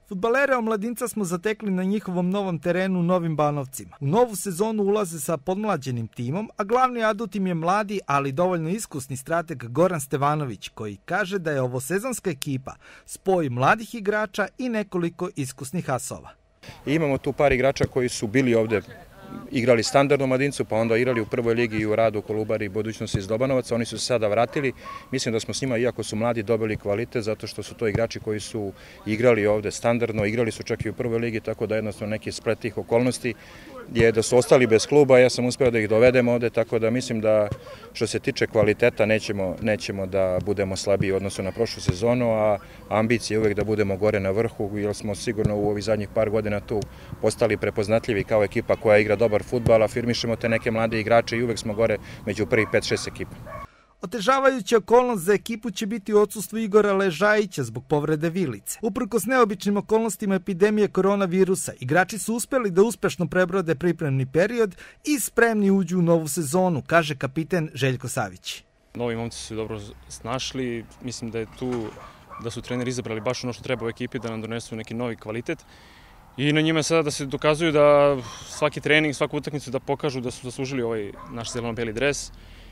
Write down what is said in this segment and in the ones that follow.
Fudbalere Omladinca smo zatekli na njihovom novom terenu u Novim Banovcima. U novu sezonu ulaze sa podmlađenim timom, a glavni adut im je mladi, ali dovoljno iskusni strateg Goran Stevanović, koji kaže da je ovo sezonska ekipa spoj mladih igrača i nekoliko iskusnih asova. Imamo tu par igrača koji su bili ovde, igrali standardno u Omladincu, pa onda igrali u prvoj ligi i u Radu, Kolubari i Budućnosti iz Dobanovaca. Oni su se sada vratili. Mislim da smo s njima, iako su mladi, dobili kvalitet, zato što su to igrači koji su igrali ovde standardno, igrali su čak i u prvoj ligi, tako da jednostavno neki splet tih okolnosti je da su ostali bez kluba. Ja sam uspeo da ih dovedem ovde, tako da mislim da što se tiče kvaliteta nećemo da budemo slabiji u odnosu na prošlu sezonu, a ambicija je uvek da budemo gore na vrhu, jer smo sigurno u ovih zadnjih par godina tu postali prepoznatljivi kao ekipa koja igra dobar fudbal, afirmišemo te neke mlade igrače i uvek smo gore među prvih 5-6 ekipa. Otežavajuća okolnost za ekipu će biti u odsustvu Igora Ležajića zbog povrede vilice. Uprkos neobičnim okolnostima epidemije koronavirusa, igrači su uspeli da uspešno prebrode pripremni period i spremni uđu u novu sezonu, kaže kapiten Željko Savić. Novi momci su dobro snašli, mislim da su treneri izabrali baš ono što treba u ekipi, da nam donesu neki novi kvalitet. I na njima je sada da se dokazuju da svaki trening, svaku utakmicu da pokažu da su zaslužili ovaj naš zeleno-beli dres.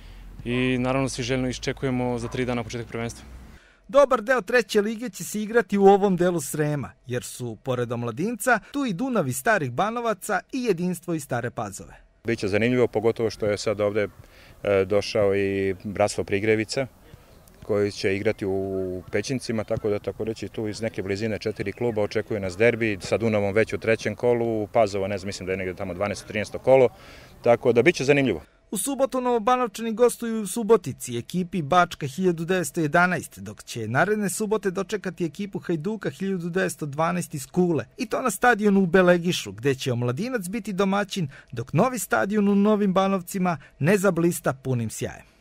I naravno svi željno iščekujemo za 3 dana početak prvenstva. Dobar deo treće lige će se igrati u ovom delu Srema, jer su, pored Omladinca, tu i Dunav iz Starih Banovaca i Jedinstvo iz Stare Pazove. Biće zanimljivo, pogotovo što je sad ovde došao i Bratstvo Prigrevica, koji će igrati u Pećincima, tako da tako reći tu iz neke blizine 4 kluba očekuje nas derbi, sa Dunavom već u 3. kolu, Pazova ne znam, mislim da je negde tamo 12-13 kolo, tako da biće zanimljivo. U subotu Novobanovčani gostuju u Subotici, ekipi Bačka 1911, dok će naredne subote dočekati ekipu Hajduka 1912 iz Kule. I to na stadionu u Belegišu, gde će Omladinac biti domaćin, dok novi stadion u Novim Banovcima ne zablista punim sjajem.